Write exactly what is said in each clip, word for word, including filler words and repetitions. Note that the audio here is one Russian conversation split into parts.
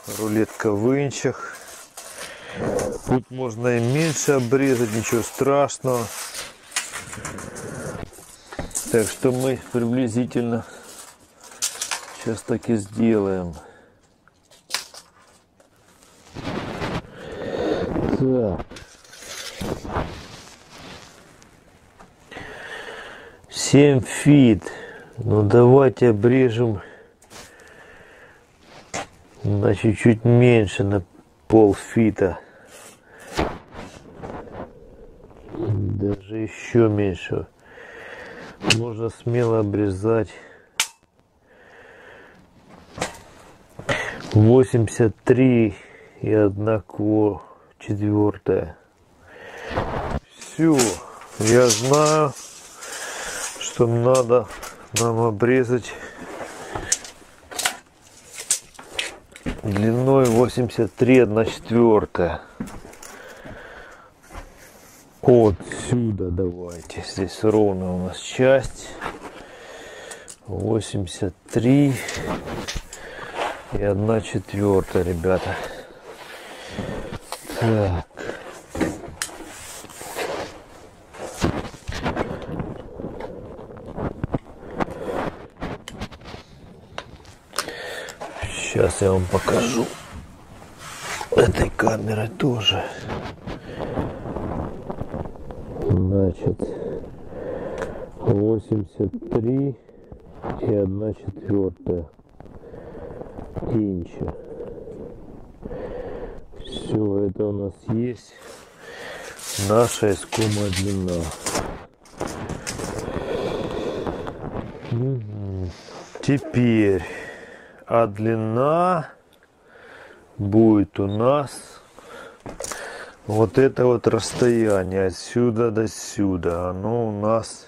рулетка в инчах. Тут можно и меньше обрезать, ничего страшного. Так что мы приблизительно сейчас так и сделаем. Так. семь фит. Ну давайте обрежем на чуть-чуть меньше, на полфита. Даже еще меньше. Можно смело обрезать восемьдесят три и одна четвертая. Все, я знаю, что надо нам обрезать длиной восемьдесят три и одна четвертая. Вот сюда давайте. Здесь ровно у нас часть. восемьдесят три и одна четвертая, ребята. Так. Сейчас я вам покажу этой камерой тоже. Значит, восемьдесят три и одна четвертая инча. Все это у нас есть наша искомая длина. Угу. Теперь, а длина будет у нас вот это вот расстояние отсюда до сюда. Оно у нас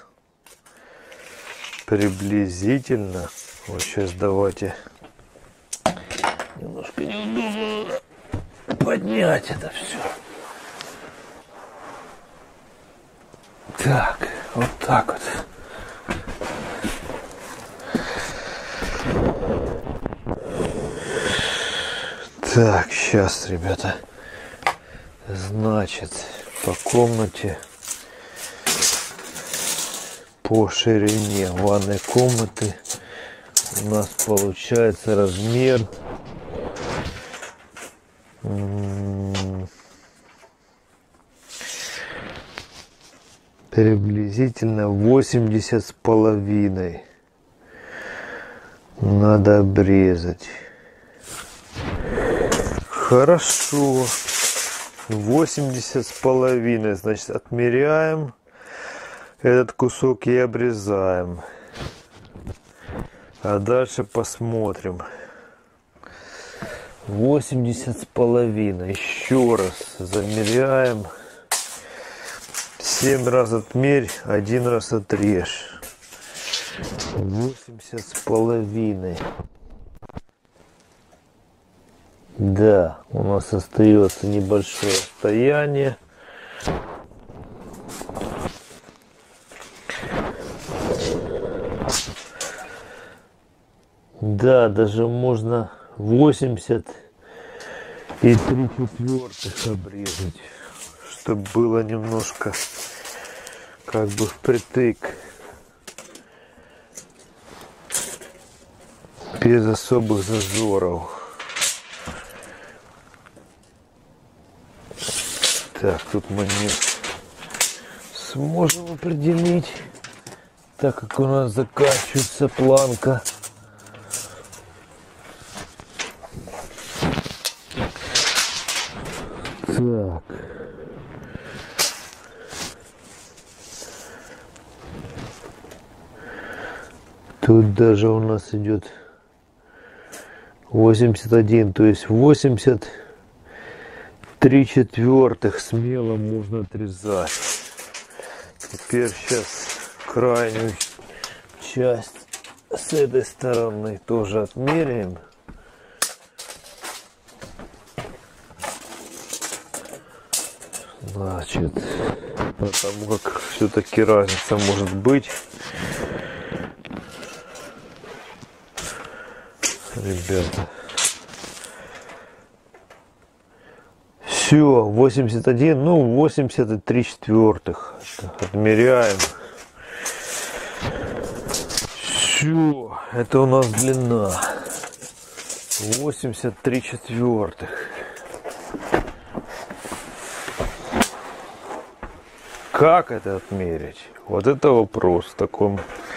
приблизительно. Вот сейчас давайте немножко неудобно поднять это все. Так, вот так вот. Так, сейчас, ребята. Значит, по комнате, по ширине ванной комнаты у нас получается размер приблизительно восемьдесят с половиной. Надо обрезать. Хорошо. восемьдесят с половиной. Значит, отмеряем этот кусок и обрезаем. А дальше посмотрим. восемьдесят с половиной. Еще раз замеряем. семь раз отмерь, один раз отрежь. восемьдесят с половиной. Да, у нас остается небольшое расстояние. Да, даже можно восемьдесят и три четвертых обрезать, чтобы было немножко как бы впритык, без особых зазоров. Так, тут мы не сможем определить, так как у нас заканчивается планка. Так. Тут даже у нас идет восемьдесят один, то есть восемьдесят три четвертых смело можно отрезать. Теперь сейчас крайнюю часть с этой стороны тоже отмеряем. Значит, потому как все-таки разница может быть. Ребята, Все, восемьдесят один, ну восемьдесят три четвертых. Отмеряем. Все, это у нас длина. восемьдесят три четвертых. Как это отмерить? Вот это вопрос в таком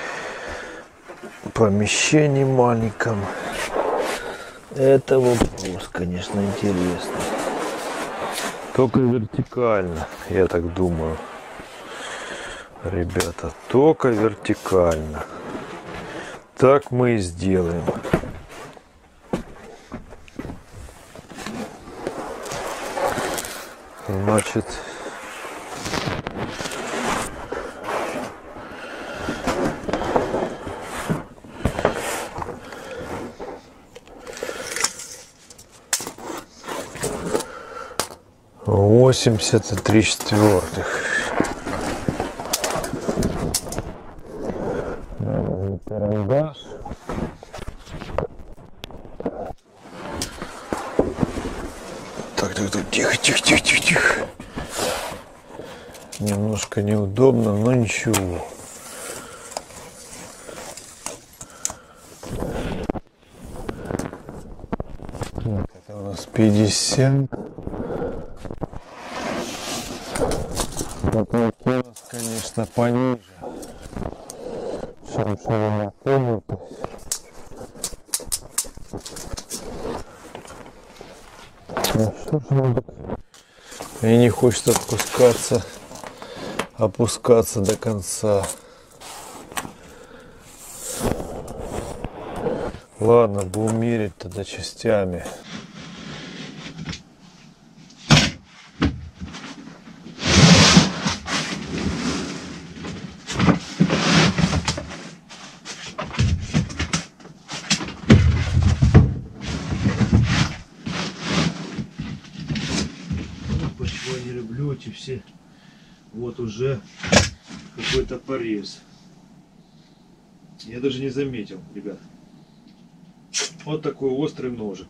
помещении маленьком. Это вопрос, конечно, интересный. Только вертикально, я так думаю. Ребята, только вертикально. Так мы и сделаем. Значит, восемьдесят три четвертых. Карандаш. Так, так, так, тихо, тихо, тихо, тихо, тихо. Немножко неудобно, но ничего. Так, это у нас пятьдесят. Потолки у нас, конечно, пониже, чем ширина комнаты. Ну что ж, ну так и не хочет опускаться, опускаться до конца. Ладно, будем мерить тогда частями. Почему я не люблю эти все, вот уже какой-то порез. Я даже не заметил, ребят. Вот такой острый ножик.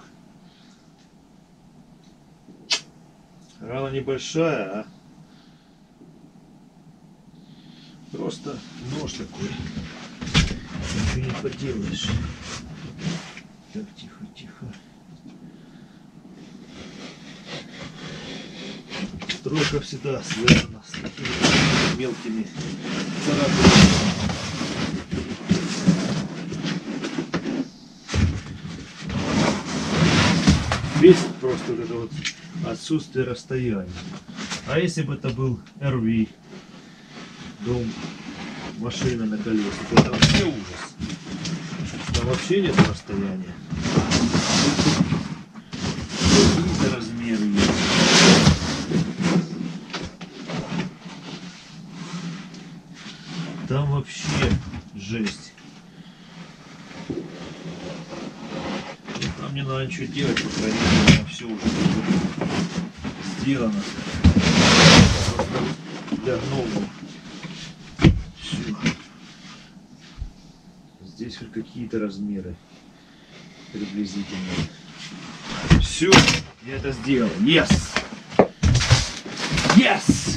Рана небольшая, а просто нож такой. Ничего не поделаешь. Так, тихо, тихо. Стройка всегда связана с такими мелкими царапинами. Бесит просто вот это вот отсутствие расстояния. А если бы это был эр ви, дом, машина на колесах, то это вообще ужас. Там вообще нет расстояния. Какие-то размеры есть. Там вообще жесть. Там не надо ничего делать, по крайней мере, там все уже сделано. Просто для гномов. Все. Здесь хоть какие-то размеры приблизительные. Все, я это сделал. Yes! Yes!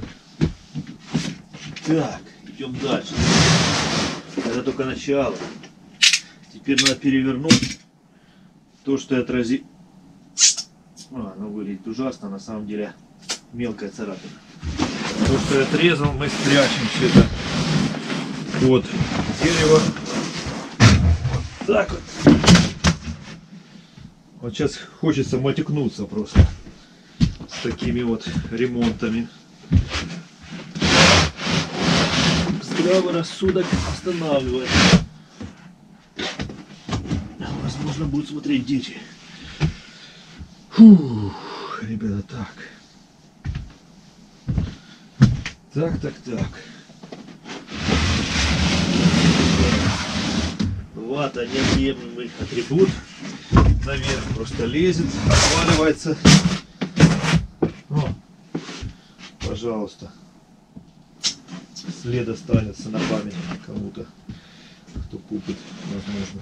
Так, идем дальше. Это только начало. Теперь надо перевернуть то, что я отразил. А, оно выглядит ужасно, на самом деле мелкая царапина. То, что я отрезал, мы спрячем все это под дерево. Так вот. Вот сейчас хочется мотикнуться просто с такими вот ремонтами. Здравый рассудок останавливает. Возможно, будут смотреть дети. Фух, ребята, так. Так, так, так. Вата — неотъемлемый атрибут. Наверх просто лезет, отваливается. О, пожалуйста. След останется на память кому-то, кто купит, возможно.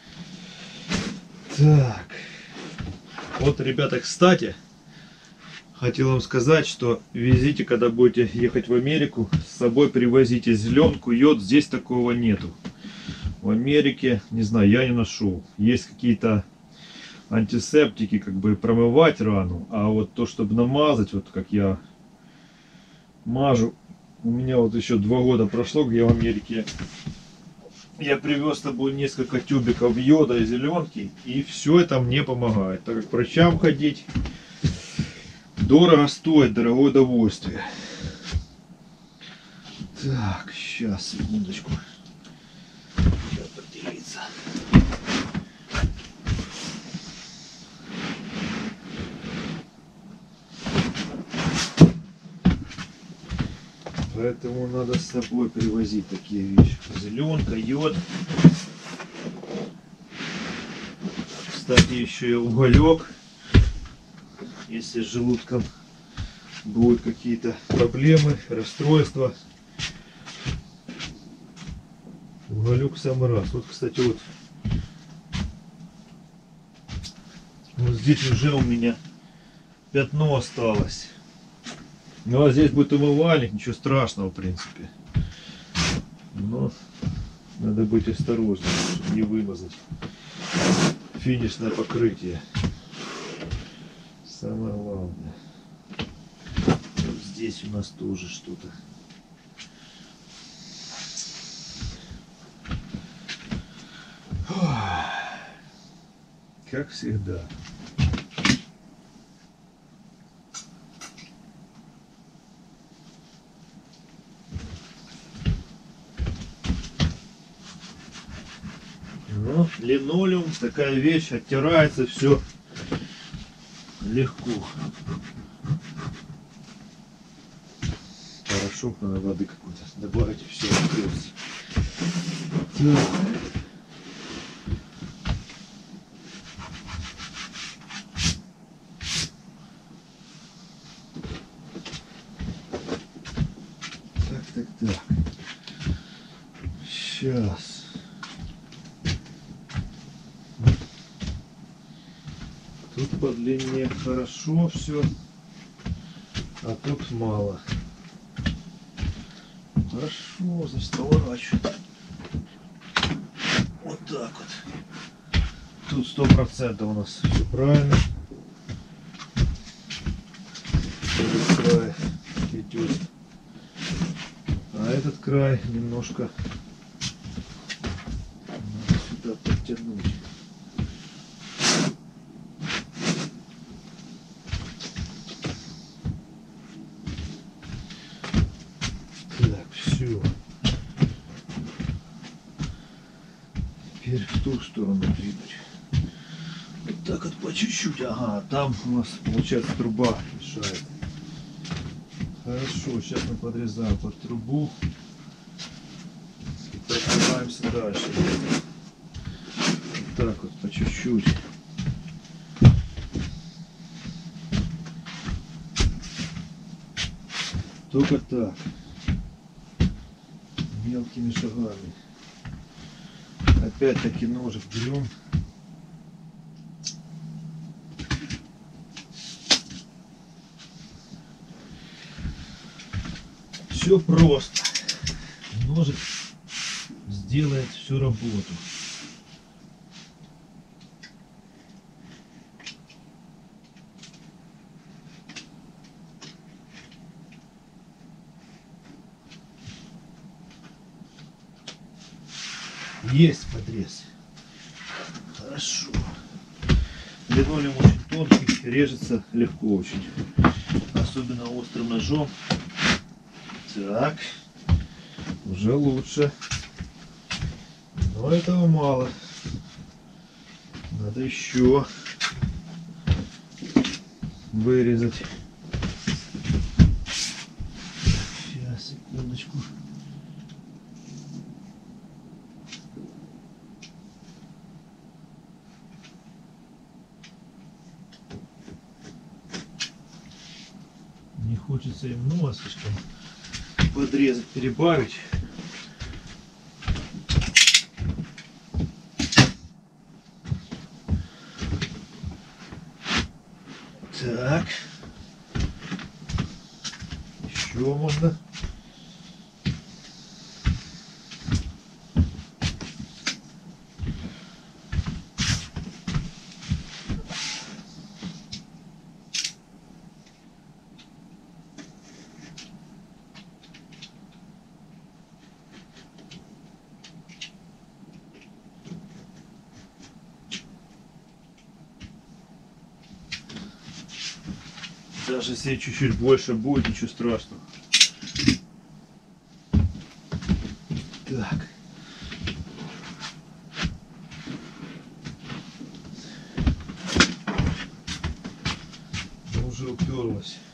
Так. Вот, ребята, кстати, хотел вам сказать, что везите, когда будете ехать в Америку, с собой привозите зеленку, йод. Здесь такого нету. В Америке, не знаю, я не нашел. Есть какие-то антисептики, как бы промывать рану, а вот то, чтобы намазать, вот как я мажу, у меня вот еще два года прошло, где в Америке я привез с собой несколько тюбиков йода и зеленки, и все это мне помогает, так как к врачам ходить дорого стоит, дорогое удовольствие. Так, сейчас, секундочку. Сейчас поделиться. Поэтому надо с собой привозить такие вещи. Зеленка, йод. Кстати, еще и уголек. Если с желудком будут какие-то проблемы, расстройства. Уголек в самый раз. Вот, кстати, вот, вот здесь уже у меня пятно осталось. Ну а здесь будет умывальник, ничего страшного в принципе. Но надо быть осторожным, чтобы не вымазать финишное покрытие. Самое главное. Вот здесь у нас тоже что-то. Как всегда. Но линолеум, такая вещь, оттирается все легко. Порошок, надо воды какой-то добавить, и все откроется. Так, так, так. Сейчас. Тут по длине хорошо все, а тут мало. Хорошо, значит, поворачиваю. Вот так вот. Тут сто процентов у нас все правильно. Этот край идет, а этот край немножко надо сюда подтянуть. Теперь в ту сторону двинуть. Вот так вот по чуть-чуть. Ага, там у нас получается труба мешает. Хорошо, сейчас мы подрезаем под трубу и продвигаемся дальше. Вот так вот по чуть-чуть. Только так. Мелкими шагами. Опять-таки ножик берем. Все просто. Ножик сделает всю работу. Есть подрез. Хорошо. Линолеум очень тонкий, режется легко очень. Особенно острым ножом. Так. Уже лучше. Но этого мало. Надо еще вырезать. Сейчас, секундочку. Не хочется им много слишком подрезать, перебавить. Так. Еще можно. Даже если чуть-чуть больше будет, ничего страшного. Так. Уже уперлась.